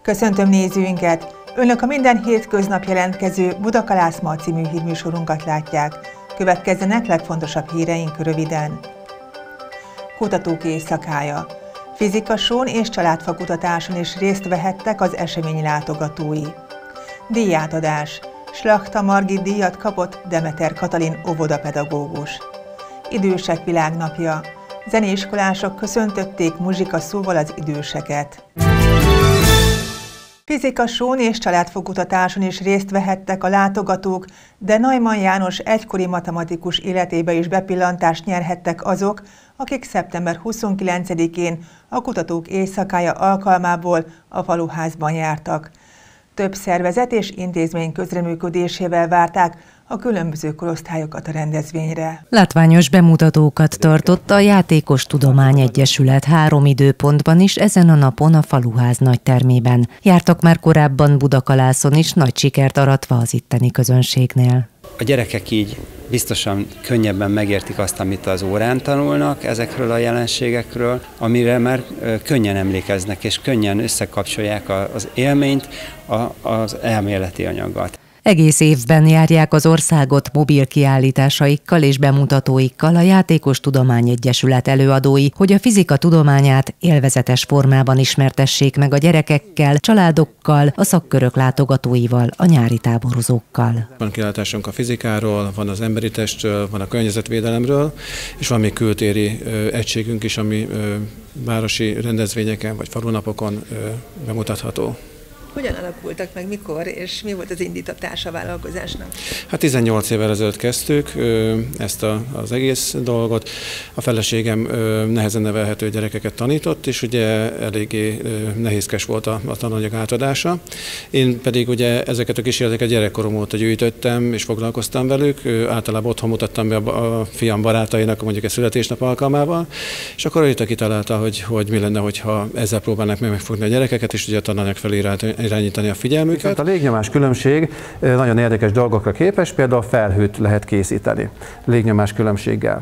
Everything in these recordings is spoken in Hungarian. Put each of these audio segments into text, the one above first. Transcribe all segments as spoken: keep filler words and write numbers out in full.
Köszöntöm nézőinket! Önök a minden hétköznap jelentkező Budakalász-Ma című hírműsorunkat látják. Következzenek legfontosabb híreink röviden. Kutatók éjszakája. Fizikasón és családfakutatáson is részt vehettek az esemény látogatói. Díjátadás. Slachta Margit díjat kapott Demeter Katalin óvodapedagógus. Idősek világnapja. Zeneiskolások köszöntötték muzsika szóval az időseket. Fizikasón és családfakutatáson is részt vehettek a látogatók, de Neumann János egykori matematikus életébe is bepillantást nyerhettek azok, akik szeptember huszonkilencedikén a Kutatók Éjszakája alkalmából a faluházban jártak. Több szervezet és intézmény közreműködésével várták a különböző korosztályokat a rendezvényre. Látványos bemutatókat tartott a Játékos Tudomány Egyesület három időpontban is ezen a napon a faluház nagytermében. Jártak már korábban Budakalászon is, nagy sikert aratva az itteni közönségnél. A gyerekek így biztosan könnyebben megértik azt, amit az órán tanulnak ezekről a jelenségekről, amire már könnyen emlékeznek, és könnyen összekapcsolják az élményt az elméleti anyaggal. Egész évben járják az országot mobil kiállításaikkal és bemutatóikkal a Játékos Tudomány Egyesület előadói, hogy a fizika tudományát élvezetes formában ismertessék meg a gyerekekkel, családokkal, a szakkörök látogatóival, a nyári táborozókkal. Van kiállításunk a fizikáról, van az emberi testről, van a környezetvédelemről, és van még kültéri ö, egységünk is, ami ö, városi rendezvényeken vagy falunapokon ö, bemutatható. Hogyan alakultak meg, mikor, és mi volt az indítatása a vállalkozásnak? Hát tizennyolc évvel ezelőtt kezdtük ezt a, az egész dolgot. A feleségem nehezen nevelhető gyerekeket tanított, és ugye eléggé nehézkes volt a, a tananyag átadása. Én pedig ugye ezeket a kísérleteket gyerekkorom óta gyűjtöttem, és foglalkoztam velük. Általában otthon mutattam be a, a fiam barátainak mondjuk egy születésnap alkalmával, és akkor ő kitalálta, hogy, hogy mi lenne, hogyha ezzel próbálnák meg megfogni a gyerekeket, és ugye a tananyag felé irányítani a figyelmüket. Viszont a légnyomás különbség nagyon érdekes dolgokra képes, például felhőt lehet készíteni légnyomás különbséggel.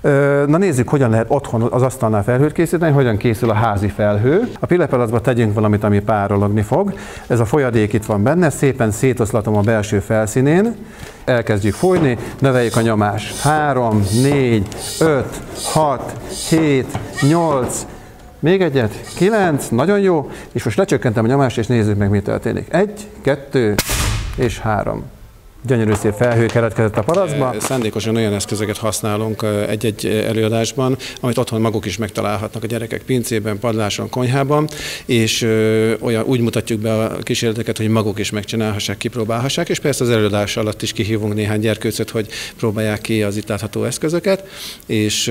Na nézzük, hogyan lehet otthon az asztalnál felhőt készíteni, hogyan készül a házi felhő. A pillepalacba tegyünk valamit, ami párologni fog. Ez a folyadék itt van benne, szépen szétoszlatom a belső felszínén, elkezdjük fújni, növeljük a nyomást. három, négy, öt, hat, hét, nyolc, még egyet, kilenc, nagyon jó, és most lecsökkentem a nyomást, és nézzük meg, mi történik. Egy, kettő és három. Gyönyörű szép felhő keletkezett a palacba. Szándékosan olyan eszközöket használunk egy-egy előadásban, amit otthon maguk is megtalálhatnak a gyerekek pincében, padláson, konyhában, és olyan, úgy mutatjuk be a kísérleteket, hogy maguk is megcsinálhassák, kipróbálhassák, és persze az előadás alatt is kihívunk néhány gyerkőcöt, hogy próbálják ki az itt látható eszközöket, és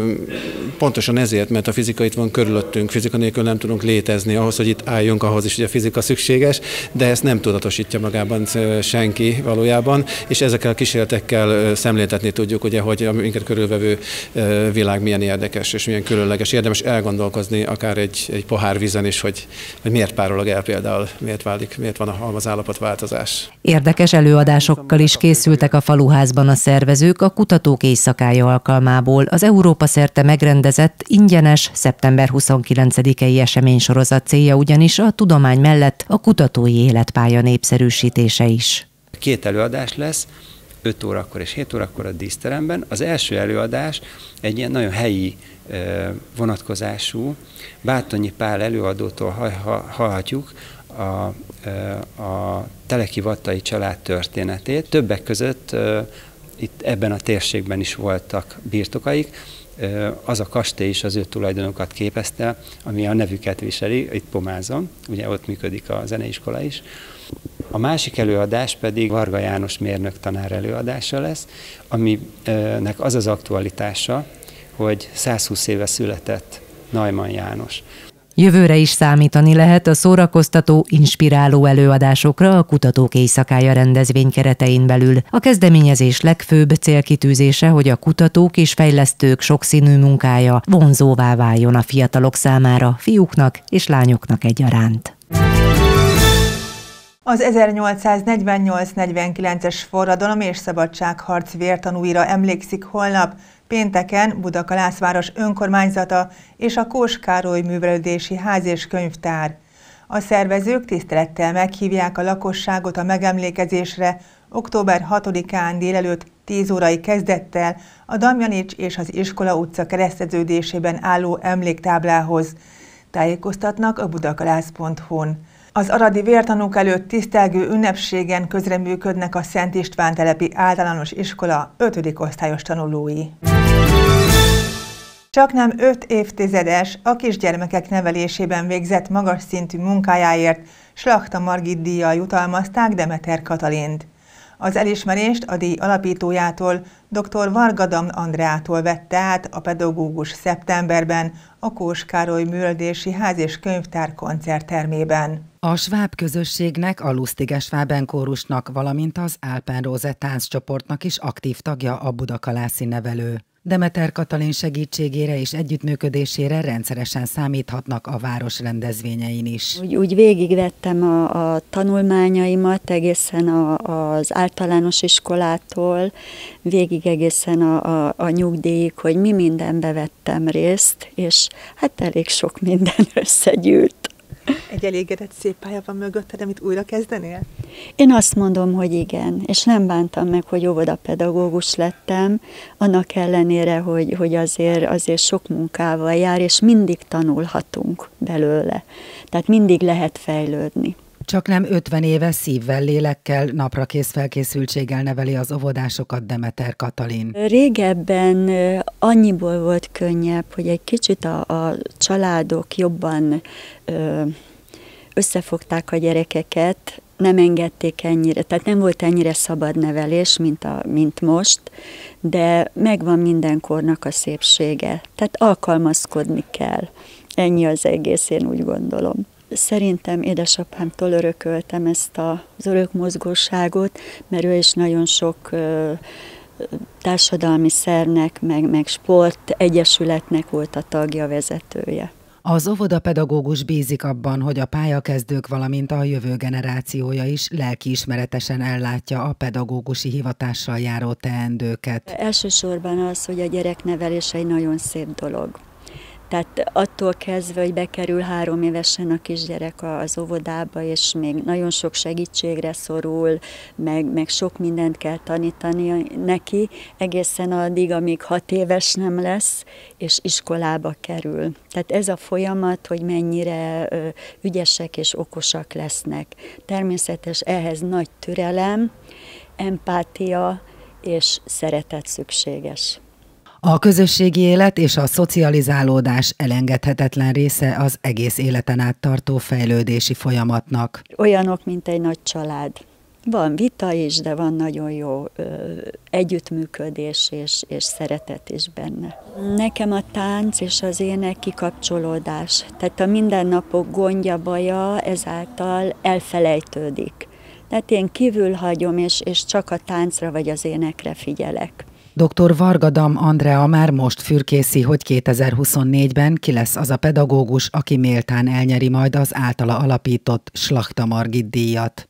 pontosan ezért, mert a fizika itt van körülöttünk, fizika nélkül nem tudunk létezni, ahhoz, hogy itt álljunk, ahhoz is ugye a fizika szükséges, de ezt nem tudatosítja magában senki valójában. És ezekkel a kísérletekkel szemléltetni tudjuk, ugye, hogy a minket körülvevő világ milyen érdekes és milyen különleges. Érdemes elgondolkozni akár egy, egy pohár vízen is, hogy, hogy miért párolog el például, miért válik, miért van a halmazállapotváltozás. Érdekes előadásokkal is készültek a faluházban a szervezők a Kutatók Éjszakája alkalmából. Az Európa szerte megrendezett ingyenes szeptember huszonkilencedikei eseménysorozat célja ugyanis a tudomány mellett a kutatói életpálya népszerűsítése is. Két előadás lesz, öt órakor és hét órakor a díszteremben. Az első előadás egy ilyen nagyon helyi vonatkozású, Bátonyi Pál előadótól hallhatjuk a, a Teleki Vattai család történetét. Többek között itt ebben a térségben is voltak birtokaik. Az a kastély is az ő tulajdonokat képezte, ami a nevüket viseli, itt Pomázon, ugye ott működik a zeneiskola is. A másik előadás pedig Varga János mérnök tanár előadása lesz, aminek az az aktualitása, hogy százhúsz éve született Neumann János. Jövőre is számítani lehet a szórakoztató, inspiráló előadásokra a Kutatók Éjszakája rendezvény keretein belül. A kezdeményezés legfőbb célkitűzése, hogy a kutatók és fejlesztők sokszínű munkája vonzóvá váljon a fiatalok számára, fiúknak és lányoknak egyaránt. Az ezernyolcszáznegyvennyolc negyvenkilences forradalom és szabadságharc vértanúira emlékszik holnap, pénteken Budakalász város önkormányzata és a Kós Károly Művelődési Ház és Könyvtár. A szervezők tisztelettel meghívják a lakosságot a megemlékezésre október hatodikán délelőtt tíz órai kezdettel a Damjanics és az Iskola utca kereszteződésében álló emléktáblához. Tájékoztatnak a budakalász pont hu-n. Az aradi vértanúk előtt tisztelgő ünnepségen közreműködnek a Szent István telepi általános iskola ötödik osztályos tanulói. Csaknem öt évtizedes, a kisgyermekek nevelésében végzett magas szintű munkájáért Slachta Margit díjjal jutalmazták Demeter Katalint. Az elismerést a díj alapítójától, dr. Vargadam Andreától vette át a pedagógus szeptemberben a Kós Károly Művelődési Ház és Könyvtár koncerttermében. A sváb közösségnek, a Lustige Schwaben kórusnak, valamint az Alpenrose tánccsoportnak is aktív tagja a budakalászi nevelő. Demeter Katalin segítségére és együttműködésére rendszeresen számíthatnak a város rendezvényein is. Úgy, úgy végigvettem a, a tanulmányaimat egészen a, az általános iskolától, végig egészen a, a, a nyugdíjig, hogy mi mindenbe vettem részt, és hát elég sok minden összegyűlt. Egy elégedett szép pálya van mögötted, amit újra kezdenél? Én azt mondom, hogy igen, és nem bántam meg, hogy óvodapedagógus lettem, annak ellenére, hogy, hogy azért, azért sok munkával jár, és mindig tanulhatunk belőle. Tehát mindig lehet fejlődni. Csaknem ötven éve szívvel, lélekkel, naprakész felkészültséggel neveli az óvodásokat Demeter Katalin. Régebben annyiból volt könnyebb, hogy egy kicsit a, a családok jobban ö, összefogták a gyerekeket, nem engedték ennyire, tehát nem volt ennyire szabad nevelés, mint, a, mint most, de megvan mindenkornak a szépsége. Tehát alkalmazkodni kell. Ennyi az egész, én úgy gondolom. Szerintem édesapámtól örököltem ezt az örökmozgóságot, mert ő is nagyon sok ö, társadalmi szervnek, meg, meg sport egyesületnek volt a tagja, vezetője. Az óvodapedagógus bízik abban, hogy a pályakezdők, valamint a jövő generációja is lelkiismeretesen ellátja a pedagógusi hivatással járó teendőket. Elsősorban az, hogy a gyereknevelés egy nagyon szép dolog. Tehát attól kezdve, hogy bekerül három évesen a kisgyerek az óvodába, és még nagyon sok segítségre szorul, meg, meg sok mindent kell tanítani neki, egészen addig, amíg hat éves nem lesz, és iskolába kerül. Tehát ez a folyamat, hogy mennyire ö, ügyesek és okosak lesznek. Természetes ehhez nagy türelem, empátia és szeretet szükséges. A közösségi élet és a szocializálódás elengedhetetlen része az egész életen át tartó fejlődési folyamatnak. Olyanok, mint egy nagy család. Van vita is, de van nagyon jó ö, együttműködés és, és szeretet is benne. Nekem a tánc és az ének kikapcsolódás. Tehát a mindennapok gondja, baja ezáltal elfelejtődik. Tehát én kívül hagyom, és, és csak a táncra vagy az énekre figyelek. doktor Vargadam Andrea már most fürkészi, hogy kétezer-huszonnégyben ki lesz az a pedagógus, aki méltán elnyeri majd az általa alapított Slachta Margit díjat.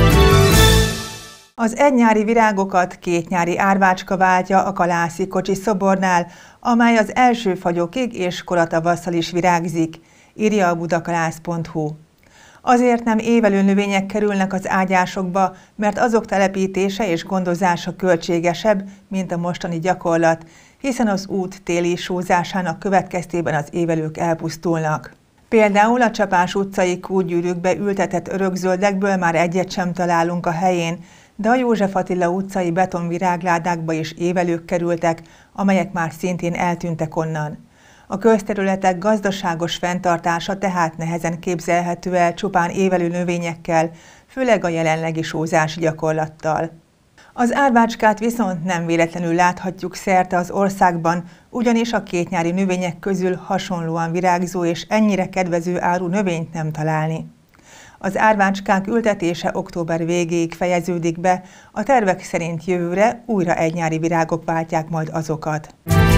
Az egynyári virágokat két nyári árvácska váltja a Kalászi Kocsi szobornál, amely az első fagyokig és koratavasszal is virágzik, írja a budakalász pont hu. Azért nem évelő növények kerülnek az ágyásokba, mert azok telepítése és gondozása költségesebb, mint a mostani gyakorlat, hiszen az út téli sózásának következtében az évelők elpusztulnak. Például a Csapás utcai kútgyűrűkbe ültetett örökzöldekből már egyet sem találunk a helyén, de a József Attila utcai betonvirágládákba is évelők kerültek, amelyek már szintén eltűntek onnan. A közterületek gazdaságos fenntartása tehát nehezen képzelhető el csupán évelő növényekkel, főleg a jelenlegi sózási gyakorlattal. Az árvácskát viszont nem véletlenül láthatjuk szerte az országban, ugyanis a kétnyári növények közül hasonlóan virágzó és ennyire kedvező áru növényt nem találni. Az árvácskák ültetése október végéig fejeződik be, a tervek szerint jövőre újra egynyári virágok váltják majd azokat.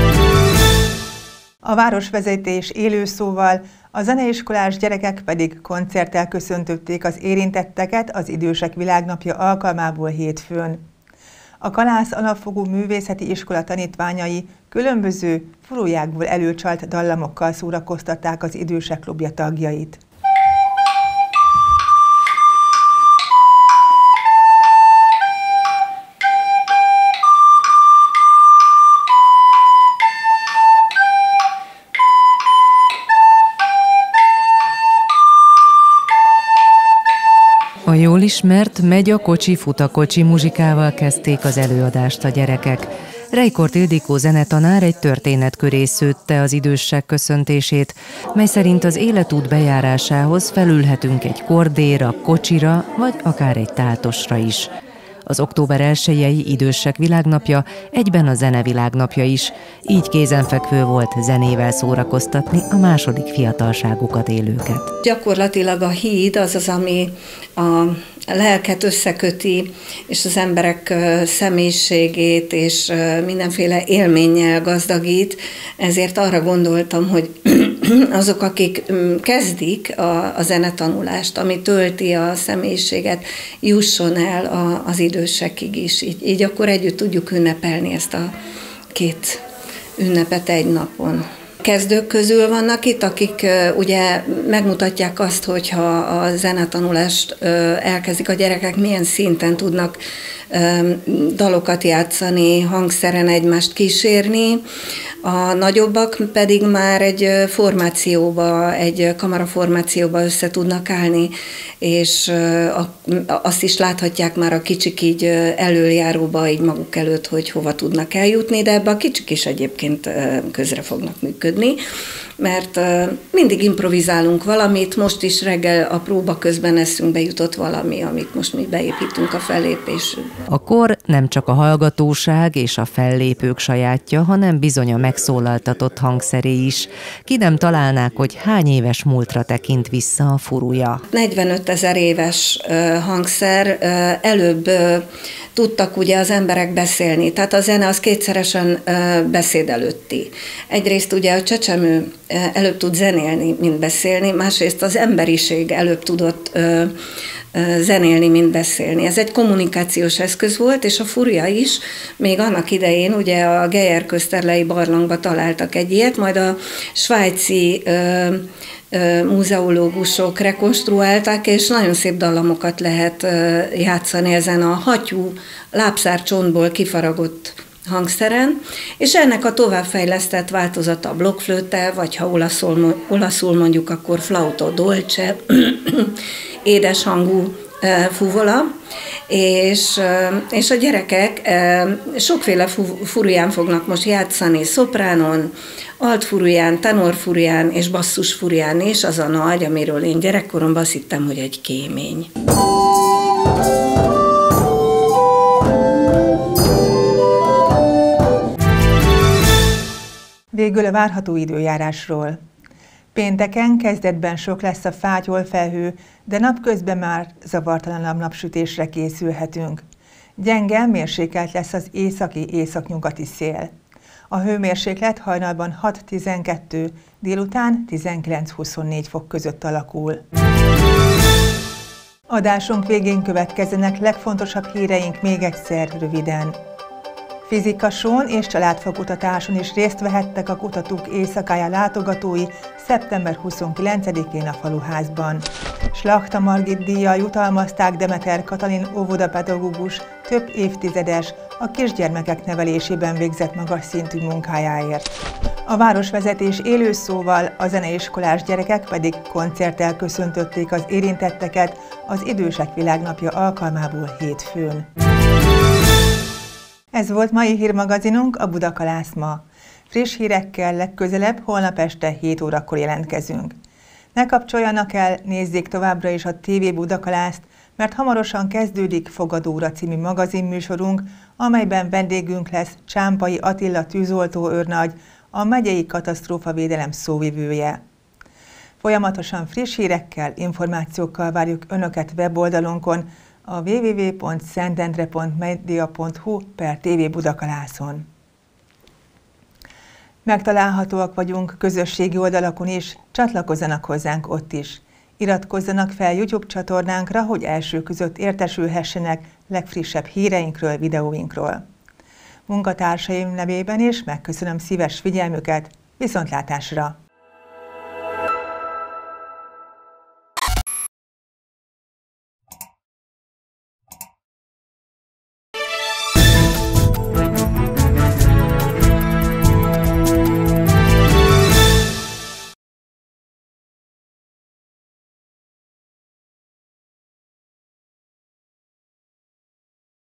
A városvezetés élő szóval, a zeneiskolás gyerekek pedig koncerttel köszöntötték az érintetteket az Idősek Világnapja alkalmából hétfőn. A Kalász Alapfogú Művészeti Iskola tanítványai különböző furujákból előcsalt dallamokkal szórakoztatták az Idősek Klubja tagjait. is, mert Megy a kocsi, fut a kocsi muzsikával kezdték az előadást a gyerekek. Reikort Ildikó zenetanár egy történet köré szőtte az idősek köszöntését, mely szerint az életút bejárásához felülhetünk egy kordéra, kocsira, vagy akár egy táltosra is. Az október elsejei idősek világnapja egyben a zene világnapja is, így kézenfekvő volt zenével szórakoztatni a második fiatalságukat élőket. Gyakorlatilag a híd az az, ami a lelket összeköti, és az emberek személyiségét és mindenféle élménnyel gazdagít, ezért arra gondoltam, hogy azok, akik kezdik a, a zenetanulást, ami tölti a személyiséget, jusson el a, az idősekig is. Így, így akkor együtt tudjuk ünnepelni ezt a két ünnepet egy napon. Kezdők közül vannak itt, akik uh, ugye megmutatják azt, hogyha a zenetanulást uh, elkezdik a gyerekek, milyen szinten tudnak uh, dalokat játszani, hangszeren egymást kísérni. A nagyobbak pedig már egy formációba, egy kamaraformációba össze tudnak állni, és azt is láthatják már a kicsik így előjáróba, így maguk előtt, hogy hova tudnak eljutni, de ebbe a kicsik is egyébként közre fognak működni, mert mindig improvizálunk valamit, most is reggel a próba közben eszünkbe jutott valami, amit most mi beépítünk a fellépésbe. A kor nem csak a hallgatóság és a fellépők sajátja, hanem bizony a megszólaltatott hangszeré is. Ki nem találnák, hogy hány éves múltra tekint vissza a furuja. negyvenöt ezer éves hangszer, előbb tudtak ugye az emberek beszélni, tehát a zene az kétszeresen beszéd előtti. Egyrészt ugye a csecsemő előbb tud zenélni, mint beszélni, másrészt az emberiség előbb tudott zenélni, mint beszélni. Ez egy kommunikációs eszköz volt, és a furuja is, még annak idején ugye a Geyer-Közterlei barlangba találtak egy ilyet, majd a svájci ö, ö, muzeológusok rekonstruálták, és nagyon szép dallamokat lehet ö, játszani ezen a hattyú lábszárcsontból kifaragott hangszeren, és ennek a továbbfejlesztett változata a blokkflöte, vagy ha olaszul, olaszul mondjuk, akkor flauto dolce, édeshangú fuvola, és, és a gyerekek sokféle furuján fognak most játszani, szopránon, altfuruján, tenorfuruján és basszusfuruján, és az a nagy, amiről én gyerekkoromban azt hittem, hogy egy kémény. Végül a várható időjárásról. Pénteken kezdetben sok lesz a fátyol felhő, de napközben már zavartalanabb napsütésre készülhetünk. Gyenge, mérsékelt lesz az északi-északnyugati szél. A hőmérséklet hajnalban hat-tizenkettő, délután tizenkilenc-huszonnégy fok között alakul. Adásunk végén következzenek legfontosabb híreink még egyszer röviden. Fizikasón és családfakutatáson is részt vehettek a Kutatók Éjszakája látogatói szeptember huszonkilencedikén a Faluházban. Slachta Margit díjjal jutalmazták Demeter Katalin óvodapedagógus több évtizedes, a kisgyermekek nevelésében végzett magas szintű munkájáért. A városvezetés élőszóval, a zeneiskolás gyerekek pedig koncerttel köszöntötték az érintetteket az Idősek Világnapja alkalmából hétfőn. Ez volt mai hírmagazinunk, a Budakalász ma. Friss hírekkel legközelebb holnap este hét órakor jelentkezünk. Ne kapcsoljanak el, nézzék továbbra is a té vé Budakalászt, mert hamarosan kezdődik Fogadóra című magazinműsorunk, amelyben vendégünk lesz Csámpai Attila tűzoltó őrnagy, a megyei katasztrófavédelem szóvivője. Folyamatosan friss hírekkel, információkkal várjuk Önöket weboldalunkon, a double-u double-u double-u pont szentendre pont media pont hu per té vé Budakalászon. Megtalálhatóak vagyunk közösségi oldalakon is, csatlakozzanak hozzánk ott is. Iratkozzanak fel YouTube csatornánkra, hogy első között értesülhessenek legfrissebb híreinkről, videóinkról. Munkatársaim nevében is megköszönöm szíves figyelmüket, viszontlátásra!